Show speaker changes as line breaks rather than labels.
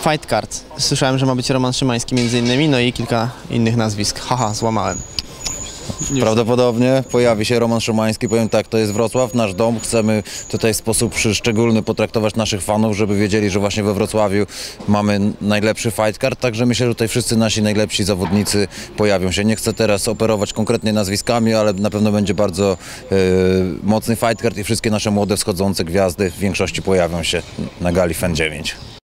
Fight Card. Słyszałem, że ma być Roman Szymański między innymi, no i kilka innych nazwisk. Haha, złamałem.
Prawdopodobnie pojawi się Roman Szymański. Powiem tak, to jest Wrocław, nasz dom. Chcemy tutaj w sposób szczególny potraktować naszych fanów, żeby wiedzieli, że właśnie we Wrocławiu mamy najlepszy fight card. Także myślę, że tutaj wszyscy nasi najlepsi zawodnicy pojawią się. Nie chcę teraz operować konkretnie nazwiskami, ale na pewno będzie bardzo mocny fight card i wszystkie nasze młode wschodzące gwiazdy w większości pojawią się na gali FEN 9.